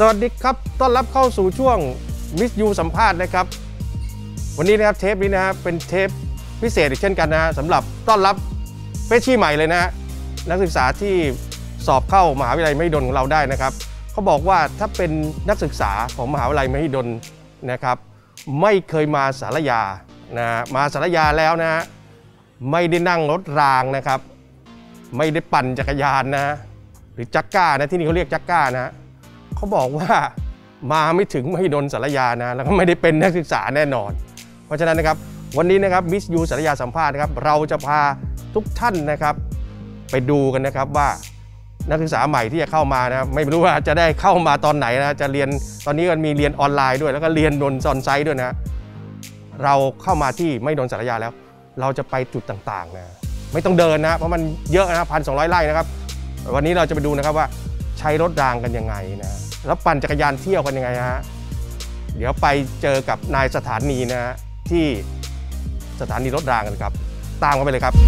วัสดีครับต้อนรับเข้าสู่ช่วงมิสยูสัมภาษณ์นะครับวันนี้นะครับเทปนี้นะฮะเป็นเทปพิเศษอีกเช่นกันนะฮะสำหรับต้อนรับเฟรชชี่ใหม่เลยนะฮะนักศึกษาที่สอบเข้ามหาวิทยาลัยมหิดลของเราได้นะครับเขาบอกว่าถ้าเป็นนักศึกษาของมหาวิทยาลัยมหิดลนะครับไม่เคยมาสารยานะมาสารยาแล้วนะฮะไม่ได้นั่งรถรางนะครับไม่ได้ปั่นจักรยานนะหรือจักก้านะที่นี่เขาเรียกจักก้านะเขาบอกว่ามาไม่ถึงมหิดลสารยานะแล้วก็ไม่ได้เป็นนักศึกษาแน่นอนเพราะฉะนั้นนะครับวันนี้นะครับมิสยูสารยาสัมภาษณ์นะครับเราจะพาทุกท่านนะครับไปดูกันนะครับว่านักศึกษาใหม่ที่จะเข้ามานะไม่รู้ว่าจะได้เข้ามาตอนไหนนะจะเรียนตอนนี้มันมีเรียนออนไลน์ด้วยแล้วก็เรียนบนออนไซต์ด้วยนะเราเข้ามาที่มหิดลสารยาแล้วเราจะไปจุดต่างๆนะไม่ต้องเดินนะเพราะมันเยอะนะ1,200 ไร่นะครับวันนี้เราจะไปดูนะครับว่าใช้รถรางกันยังไงนะแล้วปั่นจักรยานเที่ยวกันยังไงฮะเดี๋ยวไปเจอกับนายสถานีนะฮะที่สถานีรถรางกันครับตามกันไปเลยครับ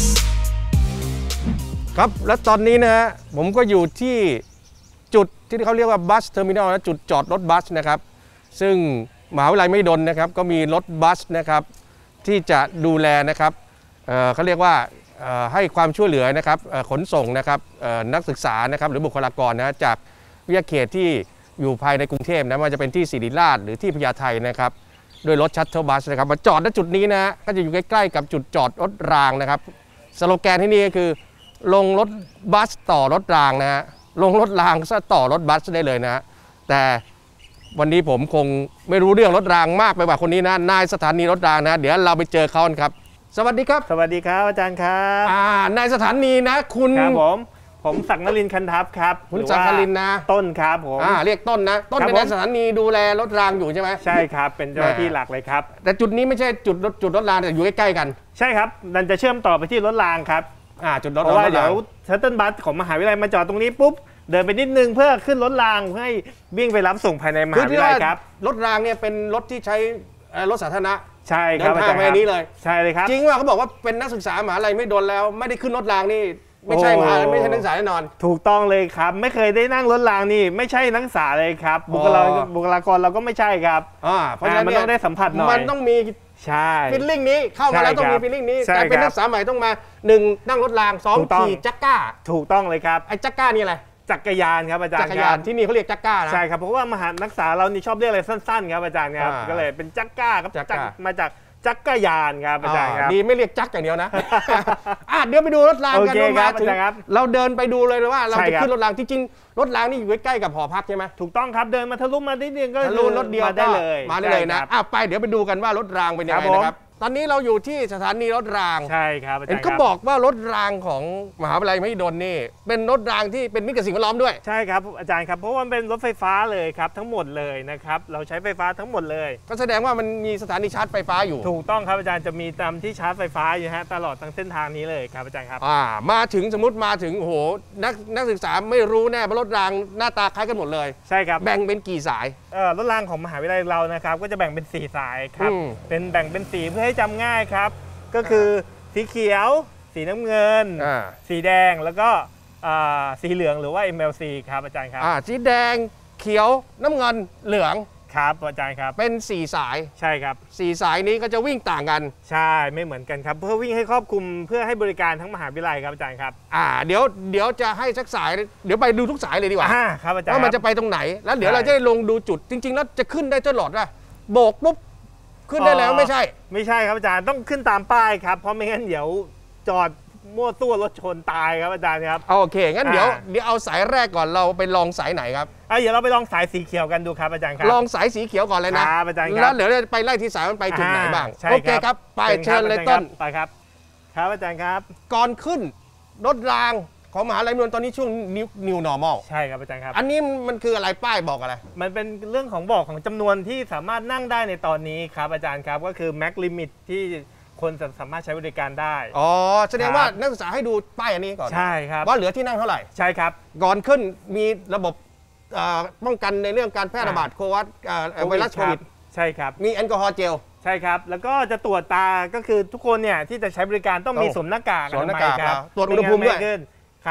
ครับและตอนนี้นะฮะผมก็อยู่ที่จุดที่เขาเรียกว่าบัสเทอร์มินอลนะจุดจอดรถบัสนะครับซึ่งมหาวิทยาลัยมหิดลนะครับก็มีรถบัสนะครับที่จะดูแลนะครับเขาเรียกว่าให้ความช่วยเหลือนะครับขนส่งนะครับนักศึกษานะครับหรือบุคลากรนะจากวิทยาเขตที่อยู่ภายในกรุงเทพนะมันจะเป็นที่ศิริราชหรือที่พญาไทนะครับด้วยรถชัตเทิลบัสนะครับมาจอดณจุดนี้นะก็จะอยู่ใกล้ๆกับจุดจอดรถรางนะครับสโลแกนที่นี่ก็คือลงรถบัสต่อรถรางนะฮะลงรถรางซะต่อรถบัสได้เลยนะแต่วันนี้ผมคงไม่รู้เรื่องรถรางมากไปกว่าคนนี้นะนายสถานีรถรางนะเดี๋ยวเราไปเจอเขาครับสวัสดีครับสวัสดีครับอาจารย์ครับนายสถานีนะคุณครับผมศักดิ์นรินทร์คันทัพครับคุณศักดิ์นรินทร์นะต้นครับผมเรียกต้นนะต้นเป็นนายสถานีดูแลรถรางอยู่ใช่ไหมใช่ครับเป็นเจ้าหน้าที่หลักเลยครับแต่จุดนี้ไม่ใช่จุดรถรางแต่อยู่ใกล้ๆกันใช่ครับมันจะเชื่อมต่อไปที่รถรางครับจุดรถรางเพราะว่าเดี๋ยวชัตเทิลบัสของมหาวิทยาลัยมาจอดตรงนี้ปุ๊บเดินไปนิดนึงเพื่อขึ้นรถรางให้วิ่งไปรับส่งภายในมหาวิทยาลัยครับรถรางเนี่ยเป็นรถที่ใช้รถสาธารณะใช่ครับเดินทางไปนี้เลยใช่เลยครับจริงว่าเขาบอกว่าเป็นนักศึกษามหาวิทยาลัยไม่โดนแล้วไม่ได้ขึ้นรถรางนี่ไม่ใช่มหาไม่ใช่นักศึกษาแน่นอนถูกต้องเลยครับไม่เคยได้นั่งรถรางนี่ไม่ใช่นักศึกษาเลยครับบุคลากรเราก็ไม่ใช่ครับเพราะฉะนั้นมันต้องได้สัมผัสหน่อยมันต้องมีใช่ฟีลลิ่งนี้เข้ามาแล้วต้องมีฟีลลิ่งนี้แต่เป็นนักศึกษาใหม่ต้องมา1นั่งรถราง2ขี่จักก้าถูกต้องเลยครับไอ้จักก้านี่อะไรจักรยานครับอาจารย์จักรยานที่นี่เขาเรียกจักก้านะใช่ครับเพราะว่านักศึกษาเรานี่ชอบเรียกอะไรสั้นๆครับอาจารย์ครับก็เลยเป็นจักก้าครับมาจากจักรยานครับอาจารย์ครับดีไม่เรียกจักอย่างเดียวนะเดี๋ยวไปดูรถรางกันมาถึงเราเดินไปดูเลยว่าเราจะขึ้นรถรางจริงๆรถรางนี่อยู่ใกล้ๆกับหอพักใช่ไหมถูกต้องครับเดินมาทะลุมานิดนึงก็ทะลุรถเดียวได้เลยมาได้เลยนะไปเดี๋ยวไปดูกันว่ารถรางเป็นยังไงนะครับตอนนี้เราอยู่ที่สถานีรถรางใช่ครับอาจารย์เขาบอกว่ารถรางของมหาวิทยาลัยมหิดลนี่เป็นรถรางที่เป็นมิตรกับสิ่งแวดล้อมด้วยใช่ครับอาจารย์ครับเพราะว่าเป็นรถไฟฟ้าเลยครับทั้งหมดเลยนะครับเราใช้ไฟฟ้าทั้งหมดเลยก็แสดงว่ามันมีสถานีชาร์จไฟฟ้าอยู่ถูกต้องครับอาจารย์จะมีตามที่ชาร์จไฟฟ้าอยู่ฮะตลอดทั้งเส้นทางนี้เลยครับอาจารย์ครับมาถึงสมมติมาถึงโอ้โหนักศึกษาไม่รู้แน่ว่ารถรางหน้าตาคล้ายกันหมดเลยใช่ครับแบ่งเป็นกี่สายรถรางของมหาวิทยาลัยเรานะครับก็จะแบ่งเป็น4สายครับเป็นแบ่งเป็นสีเพื่อให้จำง่ายครับก็คือสีเขียวสีน้ำเงินสีแดงแล้วก็สีเหลืองหรือว่า MLC ครับอาจารย์ครับสีแดงเขียวน้ำเงินเหลืองครับอาจารย์ครับเป็น4สายใช่ครับ 4สายนี้ก็จะวิ่งต่างกันใช่ไม่เหมือนกันครับเพื่อวิ่งให้ครอบคลุมเพื่อให้บริการทั้งมหาวิทยาลัยครับอาจารย์ครับเดี๋ยวจะให้สักสายเดี๋ยวไปดูทุกสายเลยดีกว่าครับอาจารย์ว่ามันจะไปตรงไหนแล้วเดี๋ยวเราจะได้ลงดูจุดจริงๆแล้วจะขึ้นได้ตลอดนะโบกปุ๊บขึ้นได้แล้วไม่ใช่ครับอาจารย์ต้องขึ้นตามป้ายครับเพราะไม่งั้นเดี๋ยวจอดมั่วซั่วรถชนตายครับอาจารย์ครับโอเคงั้นเดี๋ยวเอาสายแรกก่อนเราไปลองสายไหนครับเดี๋ยวเราไปลองสายสีเขียวกันดูครับอาจารย์ครับลองสายสีเขียวก่อนเลยนะครับอาจารย์ครับแล้วเดี๋ยวเราไปไล่ที่สายมันไปจุดไหนบ้างโอเคครับไปเชิญเลยต้นไปครับครับอาจารย์ครับก่อนขึ้นรถรางของมหาวิทยาลัยมหิดลตอนนี้ช่วง New Normal ใช่ครับอาจารย์ครับอันนี้มันคืออะไรป้ายบอกอะไรมันเป็นเรื่องของบอกของจำนวนที่สามารถนั่งได้ในตอนนี้ครับอาจารย์ครับก็คือ Max Limit ที่คนสามารถใช้บริการได้แสดงว่านักศึกษาให้ดูป้ายอันนี้ก่อนใช่ครับว่าเหลือที่นั่งเท่าไหร่ใช่ครับก่อนขึ้นมีระบบป้องกันในเรื่องการแพร่ระบาดไวรัสโควิดใช่ครับมีแอลกอฮอล์เจลใช่ครับแล้วก็จะตรวจตาก็คือทุกคนเนี่ยที่จะใช้บริการต้องมีสวมหน้ากากตรวจอุณหภูมิด้วยครับ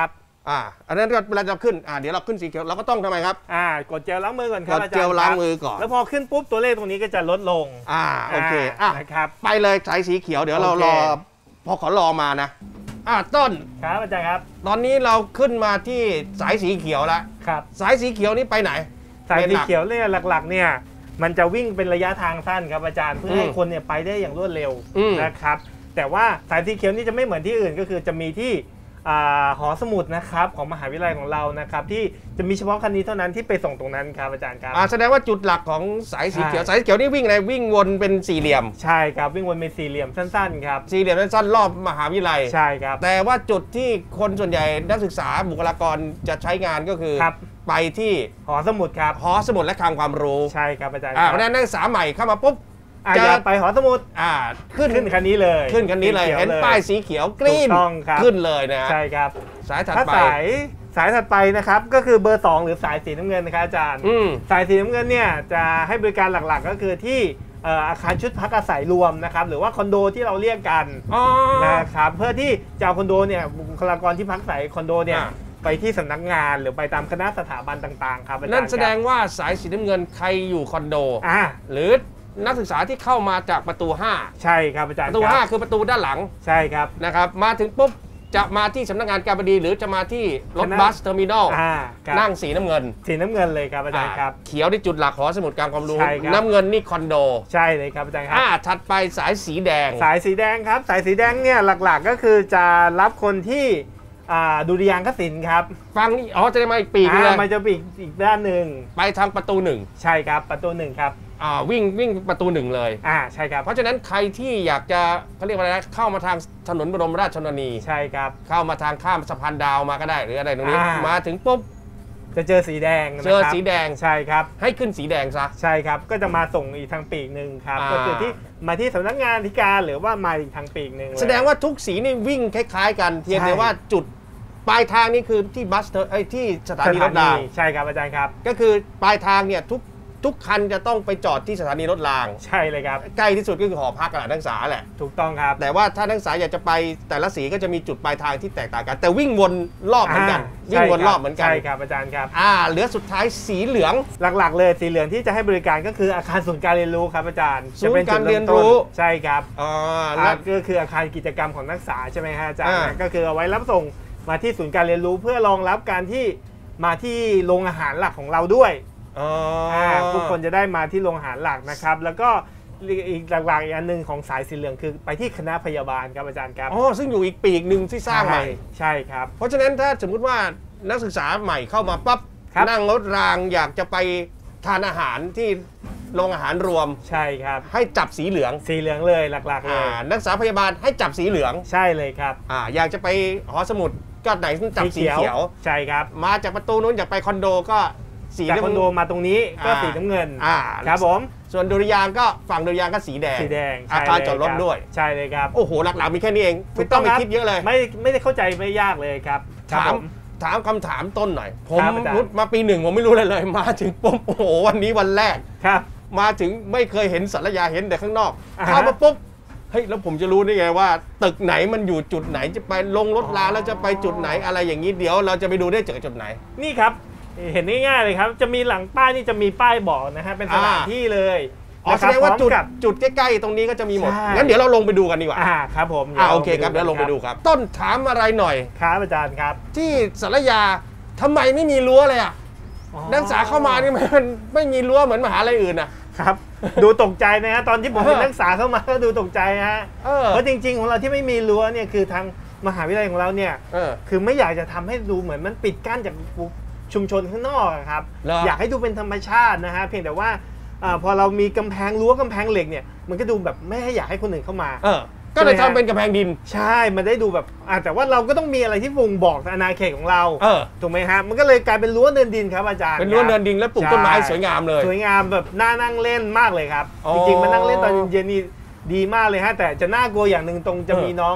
อันนั้นก็เวลาจะขึ้นเดี๋ยวเราขึ้นสีเขียวเราก็ต้องทำไมครับกดเจลล้างมือก่อนครับกดเจลล้างมือก่อนแล้วพอขึ้นปุ๊บตัวเลขตรงนี้ก็จะลดลงโอเคนะครับไปเลยสายสีเขียวเดี๋ยวเรารอพอขอรอมานะต้นครับอาจารย์ครับตอนนี้เราขึ้นมาที่สายสีเขียวแล้วครับสายสีเขียวนี้ไปไหนสายสีเขียวเนี่ยหลักๆเนี่ยมันจะวิ่งเป็นระยะทางสั้นครับอาจารย์เพื่อให้คนเนี่ยไปได้อย่างรวดเร็วนะครับแต่ว่าสายสีเขียวนี่จะไม่เหมือนที่อื่นก็คือจะมีที่หอสมุดนะครับของมหาวิทยาลัยของเรานะครับที่จะมีเฉพาะคันนี้เท่านั้นที่ไปส่งตรงนั้นครับอาจารย์ครับแสดงว่าจุดหลักของสายสีเขียวสายสีเขียวนี่วิ่งอะไรวิ่งวนเป็นสี่เหลี่ยมใช่ครับวิ่งวนเป็นสี่เหลี่ยมสั้นๆครับสี่เหลี่ยมสั้นๆรอบมหาวิทยาลัยใช่ครับแต่ว่าจุดที่คนส่วนใหญ่นักศึกษาบุคลากรจะใช้งานก็คือไปที่หอสมุดครับหอสมุดและคลังความรู้ใช่ครับอาจารย์เพราะฉะนั้นนักศึกษาใหม่เข้ามาปุ๊บจะไปหอสมุดขึ้นคันนี้เลยขึ้นคันนี้เลยเห็นป้ายสีเขียวกรีนขึ้นเลยนะใช่ครับสายถัดไปสายถัดไปนะครับก็คือเบอร์2หรือสายสีน้ำเงินนะครับอาจารย์สายสีน้ำเงินเนี่ยจะให้บริการหลักๆก็คือที่อาคารชุดพักอาศัยรวมนะครับหรือว่าคอนโดที่เราเรียกกันนะครับเพื่อที่จะเอาคอนโดเนี่ยบุคลากรที่พักอาศัยคอนโดเนี่ยไปที่สำนักงานหรือไปตามคณะสถาบันต่างๆครับนั่นแสดงว่าสายสีน้ำเงินใครอยู่คอนโดหรือนักศึกษาที่เข้ามาจากประตู5 ใช่ครับอาจารย์ประตู5คือประตูด้านหลังใช่ครับนะครับมาถึงปุ๊บจะมาที่สำนักงานการบดีหรือจะมาที่รถบัสเทอร์มินอลนั่งสีน้ำเงินเลยครับอาจารย์ครับเขียวที่จุดหลักหอสมุดการความรู้น้ำเงินนี่คอนโดใช่เลยครับอาจารย์ครับถัดไปสายสีแดงครับสายสีแดงเนี่ยหลักๆก็คือจะรับคนที่ดุริยางคศิลป์ครับฟังนี่จะได้มาอีกปีนึงมันจะอีกด้านหนึ่งไปทางประตู1 ใช่ครับประตู1ครับวิ่งประตู1เลยใช่ครับเพราะฉะนั้นใครที่อยากจะเขาเรียกว่าอะไรนะเข้ามาทางถนนบรมราชชนนีใช่ครับเข้ามาทางข้ามสะพานดาวมาก็ได้หรืออะไรตรงนี้มาถึงปุ๊บจะเจอสีแดงเจอสีแดงใช่ครับให้ขึ้นสีแดงซะใช่ครับก็จะมาส่งอีกทางปีกหนึ่งครับก็คือที่มาที่สำนักงานธิการหรือว่ามาอีกทางปีกหนึ่งแสดงว่าทุกสีนี่วิ่งคล้ายๆกันเพียงแต่ว่าจุดปลายทางนี่คือที่บัสที่สถานีรถรางใช่ครับอาจารย์ครับก็คือปลายทางเนี่ยทุกคันจะต้องไปจอดที่สถานีรถรางใช่เลยครับใกล้ที่สุดก็คือหอพักนักศึกษาแหละถูกต้องครับแต่ว่าถ้านักศึกษาอยากจะไปแต่ละสีก็จะมีจุดปลายทางที่แตกต่างกันแต่วิ่งวนรอบเหมือนกันวิ่งวนรอบเหมือนกันใช่ครับอาจารย์ครับเหลือสุดท้ายสีเหลืองหลักๆเลยสีเหลืองที่จะให้บริการก็คืออาคารศูนย์การเรียนรู้ครับอาจารย์ศูนย์การเรียนรู้ใช่ครับก็คืออาคารกิจกรรมของนักศึกษาใช่ไหมฮะอาจารย์ก็คือเอาไว้รับส่งมาที่ศูนย์การเรียนรู้เพื่อรองรับการที่มาที่โรงอาหารหลักของเราด้วยทุกคนจะได้มาที่โรงอาหารหลักนะครับแล้วก็อีกหลักๆอีกอันหนึ่งของสายสีเหลืองคือไปที่คณะพยาบาลครับอาจารย์ครับซึ่งอยู่อีกปีกหนึ่งที่สร้างใหม่ใช่ครับเพราะฉะนั้นถ้าสมมุติว่านักศึกษาใหม่เข้ามาปั๊บนั่งรถรางอยากจะไปทานอาหารที่โรงอาหารรวมใช่ครับให้จับสีเหลืองเลยหลักๆเลยนักศึกษาพยาบาลให้จับสีเหลืองใช่เลยครับอยากจะไปหอสมุดก็ไหนจับสีเขียวใช่ครับมาจากประตูนู้นอยากไปคอนโดก็สีจากคอนโดมาตรงนี้ก็สีน้ำเงินครับผมส่วนดุริยางก็ฝั่งดุริยางก็สีแดงอาคารจอดรถด้วยใช่เลยครับโอ้โหหลักๆมีแค่นี้เองไม่ต้องไปคิดเยอะเลยไม่ได้เข้าใจไม่ยากเลยครับถามคำถามต้นหน่อยผมมาปี1ผมไม่รู้เลยมาถึงปุ๊บโอ้โหวันนี้วันแรกครับมาถึงไม่เคยเห็นสารยาเห็นแต่ข้างนอกเข้ามาปุ๊บเฮ้ยแล้วผมจะรู้ได้ไงว่าตึกไหนมันอยู่จุดไหนจะไปลงรถรางแล้วจะไปจุดไหนอะไรอย่างนี้เดี๋ยวเราจะไปดูได้เจอจุดไหนนี่ครับเห็นง่ายๆเลยครับจะมีหลังป้ายนี่จะมีป้ายบอกนะฮะเป็นสถานที่เลยแสดงว่าจุดใกล้ๆตรงนี้ก็จะมีหมดงั้นเดี๋ยวเราลงไปดูกันดีกว่าครับผมโอเคครับเดี๋ยวลงไปดูครับต้นถามอะไรหน่อยครับอาจารย์ครับที่สารยาทำไมไม่มีรั้วเลยนักศึกษาเข้ามานี่มันไม่มีรั้วเหมือนมหาลัยอื่นครับดูตกใจนะฮะตอนที่ผมเป็นนักศึกษาเข้ามาก็ดูตกใจฮะเพราะจริงๆของเราที่ไม่มีรั้วเนี่ยคือทางมหาวิทยาลัยของเราเนี่ยคือไม่อยากจะทำให้ดูเหมือนมันปิดกั้นจากชุมชนข้างนอกครับอยากให้ดูเป็นธรรมชาตินะฮะเพียงแต่ว่าพอเรามีกำแพงรั้วกำแพงเหล็กเนี่ยมันก็ดูแบบไม่ให้อยากให้คนอื่นเข้ามาก็เลยทำเป็นกำแพงดินใช่มันได้ดูแบบแต่ว่าเราก็ต้องมีอะไรที่บ่งบอกอาณาเขตของเราถูกไหมฮะมันก็เลยกลายเป็นรั้วเนินดินครับอาจารย์เป็นรั้วเนินดินแล้วปลูกต้นไม้สวยงามเลยสวยงามแบบน่านั่งเล่นมากเลยครับจริงๆมานั่งเล่นตอนเย็นนี่ดีมากเลยฮะแต่จะน่ากลัวอย่างหนึ่งตรงจะมีน้อง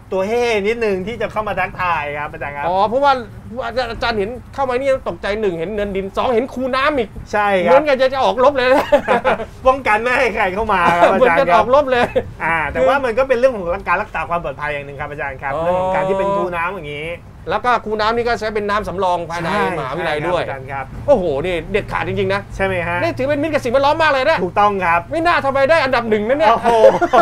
ตัวเฮ่นิดนึงที่จะเข้ามาทักทายครับอาจารย์ครับอ๋อเพราะว่าอาจารย์เห็นเข้ามานี่ตกใจ1เห็นเนินดิน2เห็นคูน้ำอีกใช่ครับเหมือนกันจะออกรบเลยป้องกันไม่ให้ใครเข้ามาครับอาจารย์ครับเหมือนกันออกรบเลยแต่ว่ามันก็เป็นเรื่องของการรักษาความปลอดภัยอย่างหนึ่งครับอาจารย์ครับเรื่องของการที่เป็นคูน้ำอย่างนี้แล้วก็คูน้ำนี่ก็ใช้เป็นน้ำสำรองภายในมหาวิทยาลัยด้วยครับโอ้โหนี่เด็ดขาดจริงๆนะใช่ไหมฮะนี่ถือเป็นมิตรกับสิ่งแวดล้อมมากเลยนะถูกต้องครับไม่น่าทำไมได้อันดับ1นั่นเนี่ยโอ้โห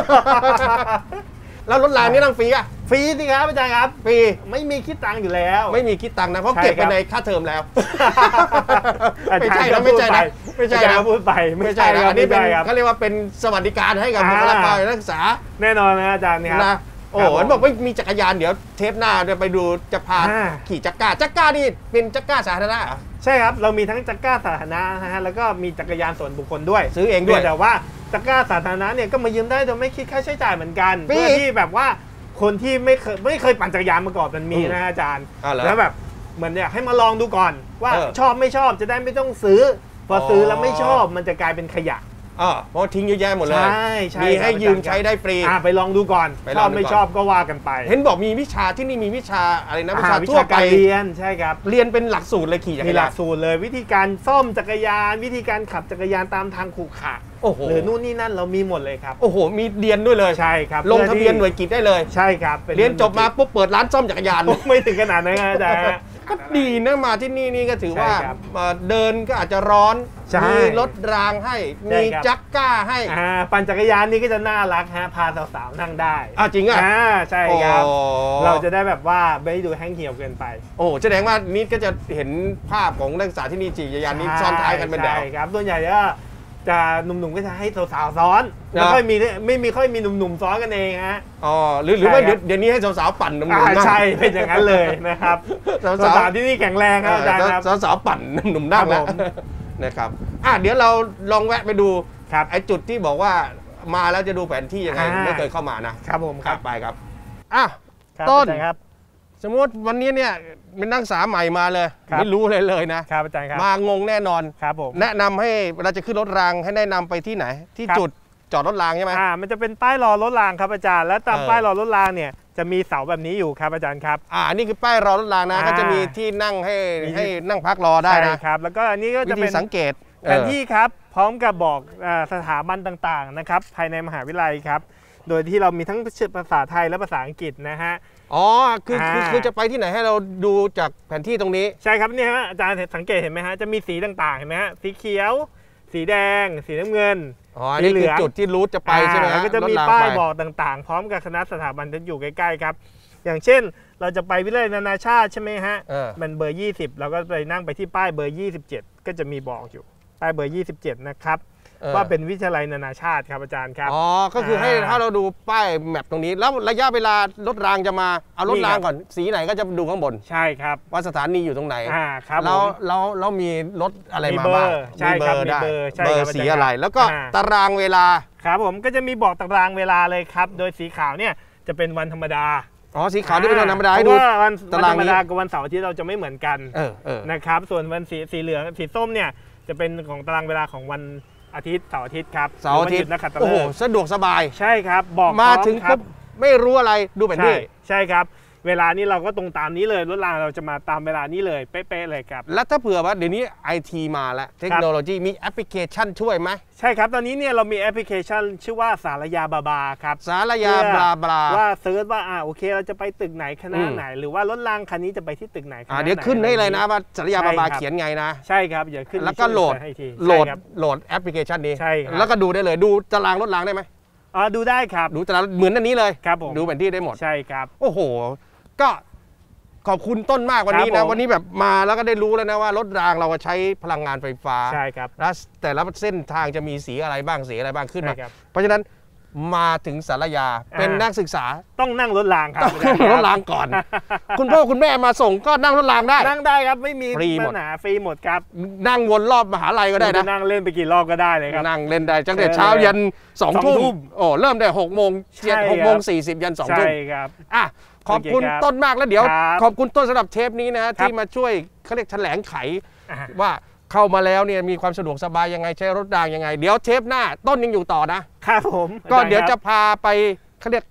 แล้วรถรางนี่นั่งฟรีอะฟรีสิครับอาจารย์ครับฟรีไม่มีคิดตังค์อยู่แล้วไม่มีคิดตังค์นะเพราะเก็บไปในค่าเทอมแล้วไม่ใช่นะไม่ใช่นะพูดไปไม่ใช่นะอันนี้เป็นเขาเรียกว่าเป็นสวัสดิการให้กับบุคลากรนักศึกษาแน่นอนนะอาจารย์ครับนะโอ้โหบอกว่ามีจักรยานเดี๋ยวเทปหน้าจะไปดูจะพาขี่จักรนี่เป็นจักรสาธารณะใช่ครับเรามีทั้งจักรสาธารณะนะฮะแล้วก็มีจักรยานส่วนบุคคลด้วยซื้อเองด้วยแต่ว่าจักรสาธารณะเนี่ยก็มายืมได้โดยไม่คิดค่าใช้จ่ายเหมือนกันเพื่อที่แบบว่าคนที่ไม่เคยปั่นจักรยานมาก่อนมันมีนะอาจารย์แล้วแบบเหมือนอยากให้มาลองดูก่อนว่าชอบไม่ชอบจะได้ไม่ต้องซื้อพอซื้อแล้วไม่ชอบมันจะกลายเป็นขยะเพราะทิ้งเยอะแยะหมดเลยใช่มีให้ยืมใช้ได้ฟรีไปลองดูก่อนชอบไม่ชอบก็ว่ากันไปเห็นบอกมีวิชาที่นี่มีวิชาอะไรนะวิชาทั่วไปเรียนใช่ครับเรียนเป็นหลักสูตรเลยขี่จักรยานมีหลักสูตรเลยวิธีการซ่อมจักรยานวิธีการขับจักรยานตามทางขรุขระหรือนู่นนี่นั่นเรามีหมดเลยครับโอ้โหมีเรียนด้วยเลยใช่ครับลงทะเบียนหน่วยกิจได้เลยใช่ครับเรียนจบมาปุ๊บเปิดร้านซ่อมจักรยานไม่ถึงขนาดนั้นนะอาจารย์ก็ดีนะมาที่นี่ก็ถือว่าเดินก็อาจจะร้อนมีรถรางให้มีจักรให้ปั่นจักรยานนี่ก็จะน่ารักฮะพาสาวๆนั่งได้จริงใช่ครับเราจะได้แบบว่าไม่ดูแห้งเหี่ยวเกินไปโอ้แสดงว่านี่ก็จะเห็นภาพของนักศึกษาที่นี่จักรยานนี้ซ้อนท้ายกันเป็นแถวใช่ครับส่วนใหญ่จะหนุ่มๆก็จะให้สาวๆซ้อนแล้วก็ไม่ค่อยมีหนุ่มๆซ้อนกันเองฮะหรือว่าเดี๋ยวนี้ให้สาวๆปั่นหนุ่มๆใช่เป็นอย่างนั้นเลยนะครับสาวๆที่นี่แข็งแรงครับอาจารย์ครับสาวๆปั่นหนุ่มๆนั่งแล้วนะครับเดี๋ยวเราลองแวะไปดูไอ้จุดที่บอกว่ามาแล้วจะดูแผนที่ยังไงไม่เคยเข้ามานะครับผมครับไปครับต้นครับสมมติวันนี้เนี่ยเป็นนักศึกษาใหม่มาเลยไม่รู้เลยนะครับอาจารย์ครับมางงแน่นอนครับผมแนะนำให้เวลาจะขึ้นรถรางให้แนะนำไปที่ไหนที่จุดจอดรถรางใช่ไหมมันจะเป็นป้ายรอรถรางครับอาจารย์และตามป้ายรอรถรางเนี่ยจะมีเสาแบบนี้อยู่ครับอาจารย์ครับอันนี้คือป้ายรอรถรางนะก็จะมีที่นั่งให้นั่งพักรอได้นะครับแล้วก็อันนี้ก็จะเป็นสังเกตแผนที่ครับพร้อมกับบอกสถาบันต่างๆนะครับภายในมหาวิทยาลัยครับโดยที่เรามีทั้งภาษาไทยและภาษาอังกฤษนะฮะคือจะไปที่ไหนให้เราดูจากแผนที่ตรงนี้ใช่ครับนี่ฮะอาจารย์สังเกตเห็นไหมฮะจะมีสีต่างๆเห็นไหมฮะสีเขียวสีแดงสีน้ำเงินสีเหลืองจุดที่รูทจะไปใช่ไหมก็จะมีป้ายบอกต่างๆพร้อมกับคณะสถาบันที่อยู่ใกล้ๆครับอย่างเช่นเราจะไปวิทยาลัยนานาชาติใช่ไหมฮะมันเบอร์20เราก็ไปนั่งไปที่ป้ายเบอร์27ก็จะมีบอกอยู่ป้ายเบอร์27นะครับว่าเป็นวิทยาลัยนานาชาติครับอาจารย์ครับก็คือให้ถ้าเราดูป้ายแมปตรงนี้แล้วระยะเวลารถรางจะมาเอารถรางก่อนสีไหนก็จะดูข้างบนใช่ครับว่าสถานีอยู่ตรงไหนครับแล้วมีรถอะไรมาบ้างใช่ครับมีเบอร์สีอะไรแล้วก็ตารางเวลาครับผมก็จะมีบอกตารางเวลาเลยครับโดยสีขาวเนี่ยจะเป็นวันธรรมดาสีขาวที่เป็นวันธรรมดาให้ดูวันธรรมดากับวันเสาร์ที่เราจะไม่เหมือนกันนะครับส่วนวันสีเหลืองสีส้มเนี่ยจะเป็นของตารางเวลาของวันอาทิตย์เสาร์อาทิตย์ครับเสาร์อาทิตย์นะครับโอ้โหสะดวกสบายใช่ครับบอกมาถึงปุ๊บไม่รู้อะไรดูแบบนี้ใช่ครับเวลานี้เราก็ตรงตามนี้เลยรถรางเราจะมาตามเวลานี้เลยเป๊ะๆเลยครับแล้วถ้าเผื่อว่าเดี๋ยวนี้ IT มาแล้วเทคโนโลยีมีแอปพลิเคชันช่วยไหมใช่ครับตอนนี้เนี่ยเรามีแอปพลิเคชันชื่อว่าสารยาบาครับสารยาบลาว่าเซิร์ชว่าโอเคเราจะไปตึกไหนคณะไหนหรือว่ารถรางคันนี้จะไปที่ตึกไหนเดี๋ยวขึ้นให้เลยนะว่าสารยาบาเขียนไงนะใช่ครับเดี๋ยวขึ้นแล้วก็โหลดแอปพลิเคชันนี้ใช่แล้วก็ดูได้เลยดูตารางรถรางได้ไหมดูได้ครับดูตารางเหมือนอันนี้เลยครับผมดูแผนที่ได้หมดใช่ครับโอ้โหก็ขอบคุณต้นมากวันนี้นะวันนี้แบบมาแล้วก็ได้รู้แล้วนะว่ารถรางเราใช้พลังงานไฟฟ้าใช่ครับแล้วแต่ละเส้นทางจะมีสีอะไรบ้างขึ้นมาเพราะฉะนั้นมาถึงสารยาเป็นนักศึกษาต้องนั่งรถรางครับต้องนั่งรถรางก่อนคุณพ่อคุณแม่มาส่งก็นั่งรถรางได้นั่งได้ครับไม่มีปัญหาฟรีหมดครับนั่งวนรอบมหาลัยก็ได้นะนั่งเล่นไปกี่รอบก็ได้เลยครับนั่งเล่นได้ตั้งแต่เช้ายัน2 ทุ่มเริ่มได้6 โมง40ยัน2 ทุ่มใช่ครับขอบคุณต้นมากแล้วเดี๋ยวขอบคุณต้นสำหรับเทปนี้นะที่มาช่วยเขาเรียกแถลงไขว่าเข้ามาแล้วเนี่ยมีความสะดวกสบายยังไงใช้รถรางยังไงเดี๋ยวเทปหน้าต้นยังอยู่ต่อนะครับผมก็เดี๋ยวจะพาไปเขาเรียก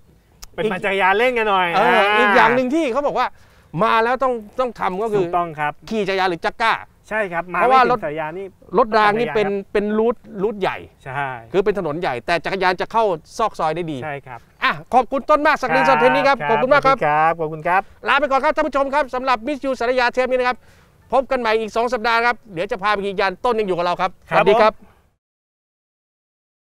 เป็นปั่นจักรยานเล่นกันหน่อยอีกอย่างหนึ่งที่เขาบอกว่ามาแล้วต้องทำก็คือต้องครับขี่จักรยานหรือจักร้าใช่ครับเพราะว่ารถจักรยานนี่รถรางนี่เป็นรูทใหญ่ใช่คือเป็นถนนใหญ่แต่จักรยานจะเข้าซอกซอยได้ดีใช่ครับขอบคุณต้นมากศักดิน สเทนนี้ครับขอบคุณมากครับขอบคุณครับลาไปก่อนครับท่านผู้ชมครับสำหรับมิสยูสารยาเทปนี้นะครับพบกันใหม่อีก2 สัปดาห์ครับเดี๋ยวจะพาไปขี่ยานต้นยังอยู่กับเราครับสวัสดีครับ